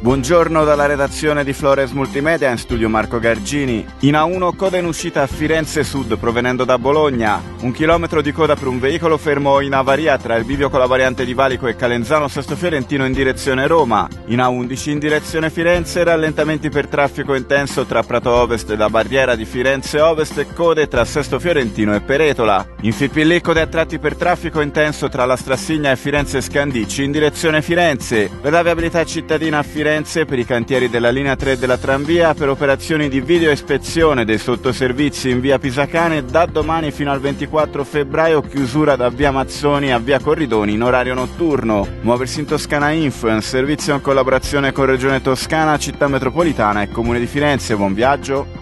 Buongiorno dalla redazione di Flores Multimedia, in studio Marco Gargini. In A1 coda in uscita a Firenze Sud provenendo da Bologna. 1 chilometro di coda per un veicolo fermo in avaria tra il bivio con la variante di Valico e Calenzano Sesto Fiorentino in direzione Roma. In A11 in direzione Firenze rallentamenti per traffico intenso tra Prato Ovest e la barriera di Firenze Ovest e code tra Sesto Fiorentino e Peretola. In Firpillì code a tratti per traffico intenso tra la Strassigna e Firenze Scandicci in direzione Firenze. Per la viabilità cittadina a Firenze per i cantieri della linea 3 della tranvia, per operazioni di video ispezione dei sottoservizi in via Pisacane, da domani fino al 24 febbraio chiusura da via Mazzoni a via Corridoni in orario notturno. Muoversi in Toscana Influence, servizio in collaborazione con Regione Toscana, Città Metropolitana e Comune di Firenze. Buon viaggio!